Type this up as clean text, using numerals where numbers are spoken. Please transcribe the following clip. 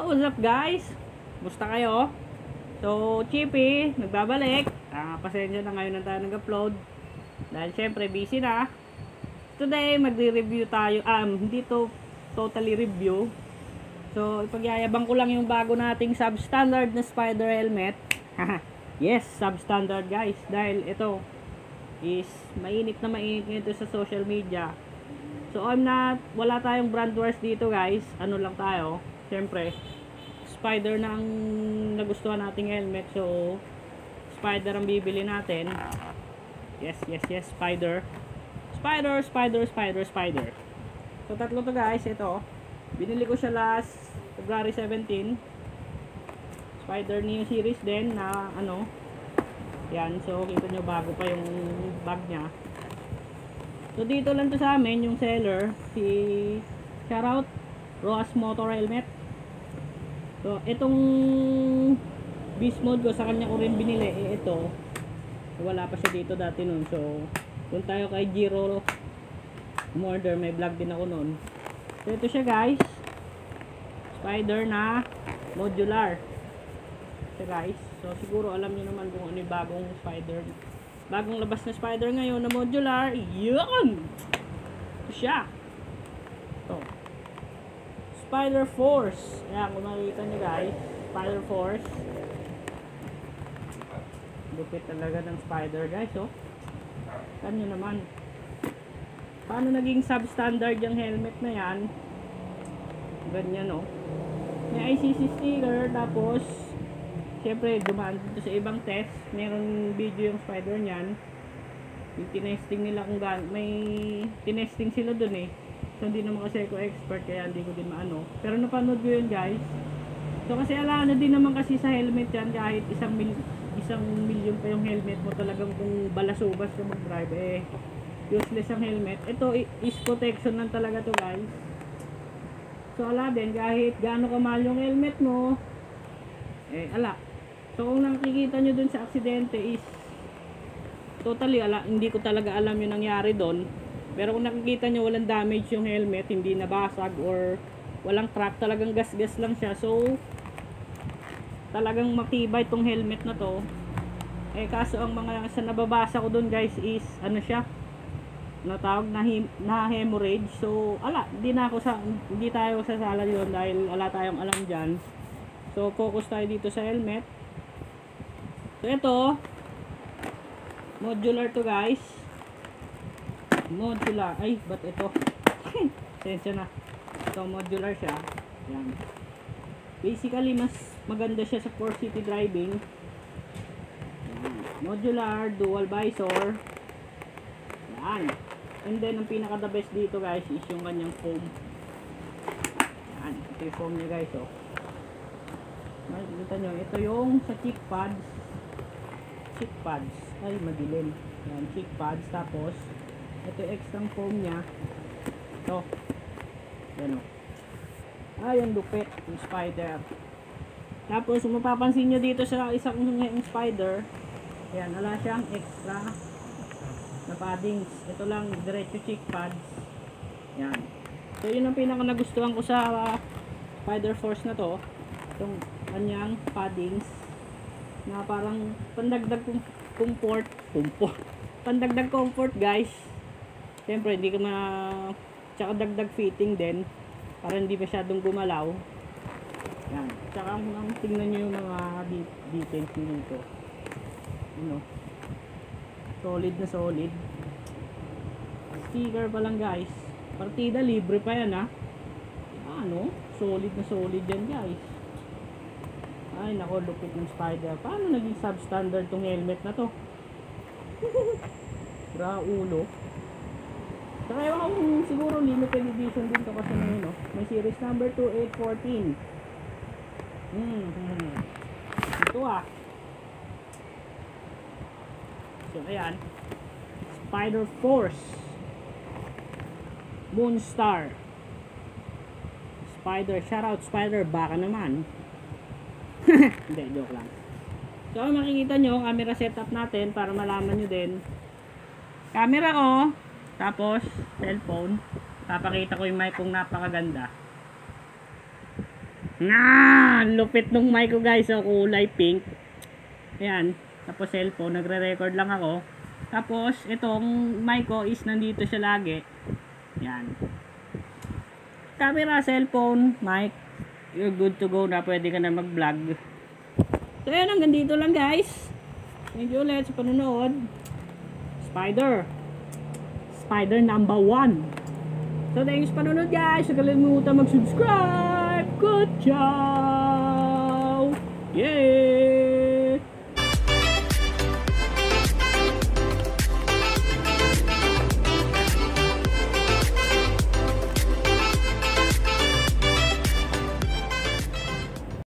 What's up guys? Musta kayo? So, Chippy, nagbabalik. Pasensya na ngayon na tayo nag-upload. Dahil syempre busy na. Today, magre-review tayo. Hindi to totally review. So, ipagyayabang ko lang yung bago nating substandard na spider helmet. Yes, substandard guys. Dahil ito is mainit na mainit nito sa social media. So, wala tayong brand wars dito guys. Ano lang tayo. Siyempre, spider na ang nagustuhan nating helmet. So, spider ang bibili natin. Yes, spider. Spider. So, tatlo to guys. Ito. Binili ko siya last February 17. Spider new series din na ano. Yan. So, kita nyo bago pa yung bag niya. So, dito lang to sa amin yung seller. Si shoutout Roas Motor Helmet. So, itong beast mode ko, sa kanya ko rin binili. Ito, wala pa siya dito dati nun. So, kung tayo kay Giro Murder, may vlog din ako nun. So, ito siya guys. Spider na modular. Ito guys. So, siguro alam niyo naman kung ano yung bagong spider. Bagong labas na spider ngayon na modular. Yun! Ito siya. Ito. Spider Force. Ayan, kung makikita nyo guys, Spider Force. Lupit talaga ng spider guys, oh. Saan nyo naman? Paano naging substandard yung helmet na yan? Ganyan, oh. May ICC sticker, tapos syempre, dumaan dito sa ibang test. Meron video yung spider nyan. Yung tinesting nila kung may tinesting sila dun eh. So, hindi naman kasi ako expert, kaya hindi ko din maano. Pero napanood ko yun guys. So, kasi ala din naman kasi sa helmet yan, kahit isang milyon pa yung helmet mo, talagang kung balasubas ka mag-drive, eh, useless ang helmet. Ito is protection lang talaga to guys. So, ala din, kahit gaano kamahal yung helmet mo, eh, ala. So, kung nakikita nyo dun sa aksidente is, totally ala, hindi ko talaga alam yung nangyari dun. Pero kung nakikita nyo walang damage yung helmet, hindi nabasag or walang crack, talagang gas-gas lang siya. So, talagang matibay itong helmet na to. Eh, kaso ang mga sa nababasa ko dun guys is, ano siya, natawag na hemorrhage. So, ala, hindi tayo sasala yun dahil wala tayong alam dyan. So, focus tayo dito sa helmet. So, ito, modular to guys. Modular. Ay, ba't ito? Sensya na. Ito, modular siya. Yan. Basically, mas maganda siya sa 4-city driving. Yan. Modular, dual visor. Yan. And then, ang pinaka-the best dito guys is yung kanyang foam. Yan. Ito yung foam niya guys, oh. Makikita nyo, ito yung sa cheek pads. Cheek pads. Ay, madilim. Yan, cheek pads. Tapos, ito yung extra foam niya. Ito. Yan o. Yung lupit. Yung spider. Tapos, kung mapapansin nyo dito sa isang spider, yan, wala siyang extra na paddings. Ito lang, diretso cheek pads. Yan. So, yun ang pinaka nagustuhan ko sa Spider Force na to. Itong kanyang paddings na parang pandagdag comfort. Pandagdag comfort guys. Siyempre, hindi ka tsaka dagdag fitting din. Para hindi masyadong gumalaw. Yan. Tsaka kung tingnan nyo yung mga details nito. Ano? Solid na solid. Sticker pa lang guys. Partida libre pa yan ha. Ano? Solid na solid yan guys. Ay nako, lupit ng spider. Paano naging substandard tong helmet na to? Bra ulo. Saka ewan kung siguro limited edition din to kasi na yun, no? May series number 2814. Ito ah. So ayan. Spider Force. Moonstar. Spider. Shoutout Spider. Baka naman. Hindi, joke lang. So makikita nyo, camera setup natin para malaman nyo din. Camera oh. Tapos, cellphone. Papakita ko yung mic kong napakaganda. Lupit nung mic ko guys. So, kulay pink. Ayan. Tapos cellphone. Nagre-record lang ako. Tapos, itong mic ko is nandito siya lagi. Ayan. Camera, cellphone, mic. You're good to go na. Pwede ka na mag-vlog. So, ayan. Hanggang dito lang guys. Thank you ulit sa panonood. Spider number 1. So, thanks sa panonood guys. Huwag kalimutan mag-subscribe. Good job! Yay!